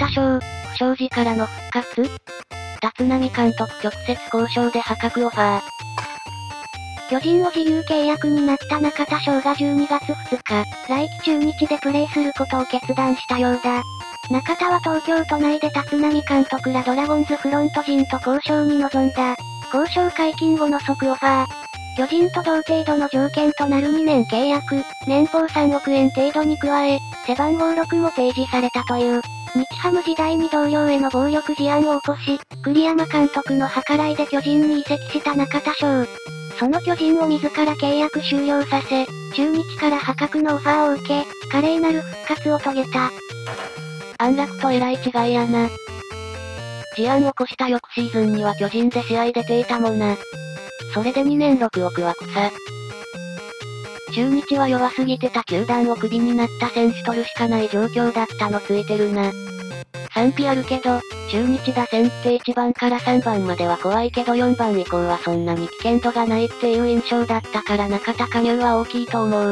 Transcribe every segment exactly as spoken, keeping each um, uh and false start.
田賞、不祥事からの復活？立浪監督直接交渉で破格オファー。 巨人を自由契約になった中田翔がじゅうにがつふつか、来季中日でプレーすることを決断したようだ。中田は東京都内で立浪監督らドラゴンズフロント陣と交渉に臨んだ。交渉解禁後の即オファー。巨人と同程度の条件となるにねん契約、年俸さんおくえん程度に加え、背番号ろくも提示されたという。日ハム時代に同僚への暴力事案を起こし、栗山監督の計らいで巨人に移籍した中田翔。その巨人を自ら契約終了させ、中日から破格のオファーを受け、華麗なる復活を遂げた。 安楽とえらい違いやな。事案を起こした翌シーズンには巨人で試合出ていたもんな。それでにねんろくおくは草。中日は弱すぎて他球団をクビになった選手取るしかない状況だったのついてるな。賛否あるけど、中日打線っていちばんからさんばんまでは怖いけどよんばん以降はそんなに危険度がないっていう印象だったから中田加入は大きいと思う。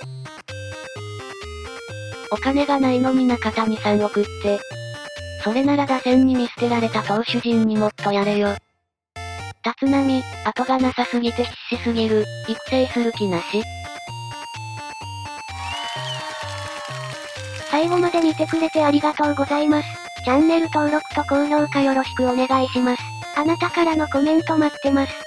お金がないのに中田にさんおくって。それなら打線に見捨てられた投手陣にもっとやれよ。立浪、後がなさすぎて必死すぎる、育成する気なし。 最後まで見てくれてありがとうございます。チャンネル登録と高評価よろしくお願いします。あなたからのコメント待ってます。